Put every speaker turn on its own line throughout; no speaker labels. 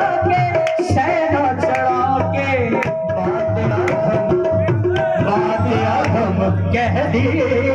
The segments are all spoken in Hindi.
के शहना चढ़ा के बात हम कह दी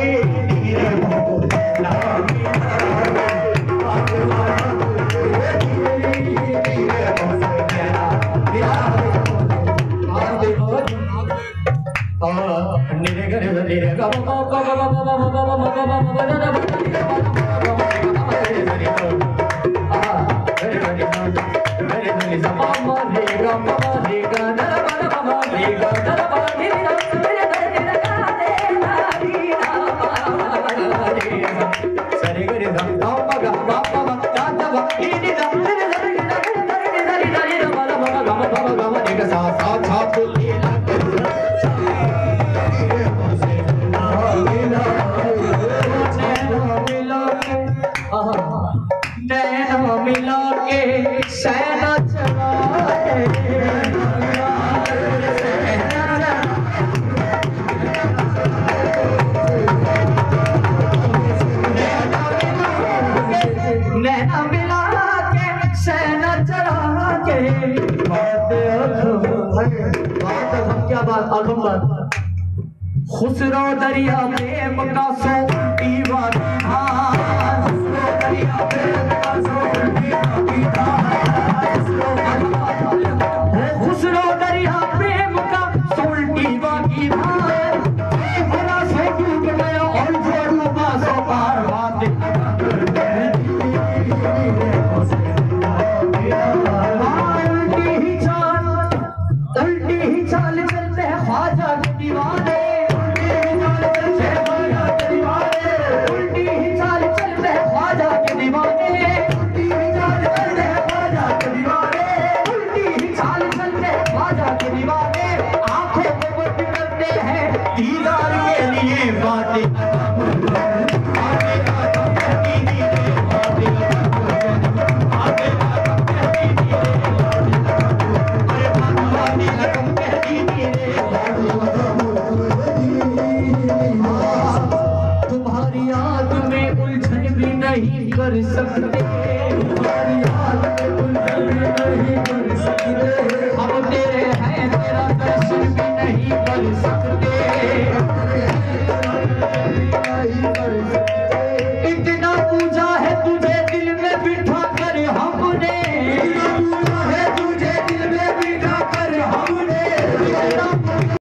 मिला के शहना चला नैना मिला के शहना चढ़ा के बात क्या बात आलम बात खुसरो दरिया प्रेम का सो दीवाना दरिया प्रेम का सो खुसरो दरिया प्रेम का सोल्टी बाकी बड़ा से डूब गया और जो डूबा सो पार उल्टी ही चाल चलते हैं ख्वाजा के दीवाने उल्टी ही चाल चलते हैं ख्वाजा के दीवाने उल्टी ही चाल चलते हैं ख्वाजा के दीवाने आंखों को बंद करते हैं दीदार के लिए बातें तुम्हारी याद में उलझन भी नहीं कर सकते